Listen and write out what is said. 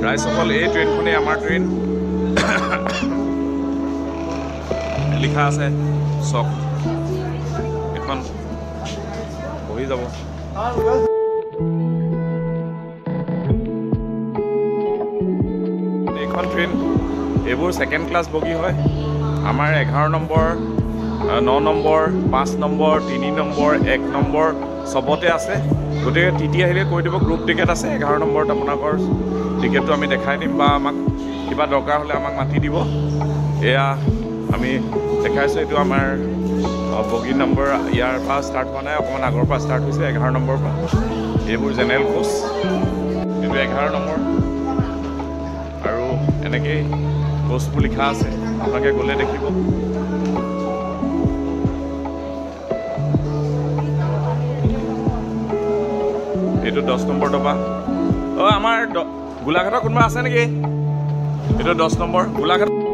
ৰাইজসকল এই ট্ৰেইনখনেই আমাৰ ট্ৰেইন লিখা আছে চক এখন বহি যাব এইখন ট্ৰেইন এইবোৰ সেকেন্ড ক্লাছ বগি হয় আমাৰ 11 number 9 number 5 number 3 number 1 number সবতে আছে গতিকে টিটি আহিলে কৈ দিব গ্ৰুপ টিকেট আছে 11 নম্বৰত আপোনাকৰ টিকেটটো আমি দেখাই দিম বা আমাক কিবা দৰকাৰ হ'লে আমাক মাতি দিব এয়া আমি দেখাইছো এইটো আমাৰ বগি নম্বৰ ইয়াৰ পৰা ষ্টাৰ্ট হোৱা নাই অকমান আগৰ পৰা ষ্টাৰ্ট হৈছে 11 নম্বৰ পৰা এইবোৰ জেনেৰেল কোচ এইটো 11 নম্বৰ আৰু এনেকৈ কোচবোৰ লিখা আছে আপোনালোকে গ'লে দেখিব এইটো 10 নম্বৰ ডবা আমাৰ গোলাঘাটৰ কোনোবা আছে নেকি এইটো 10 নম্বৰ গোলাঘাট